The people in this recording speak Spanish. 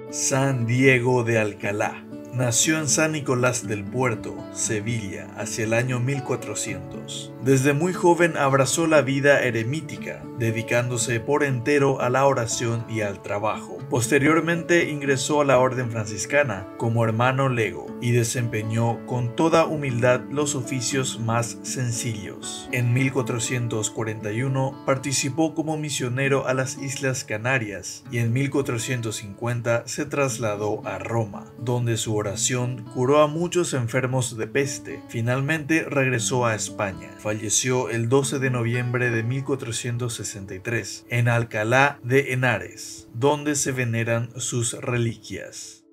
San Diego de Alcalá. Nació en San Nicolás del Puerto, Sevilla, hacia el año 1400. Desde muy joven abrazó la vida eremítica, dedicándose por entero a la oración y al trabajo. Posteriormente ingresó a la orden franciscana como hermano lego y desempeñó con toda humildad los oficios más sencillos. En 1441 participó como misionero a las Islas Canarias y en 1450 se trasladó a Roma, donde su oración curó a muchos enfermos de peste. Finalmente regresó a España. Falleció el 12 de noviembre de 1463 en Alcalá de Henares, donde se veneran sus reliquias.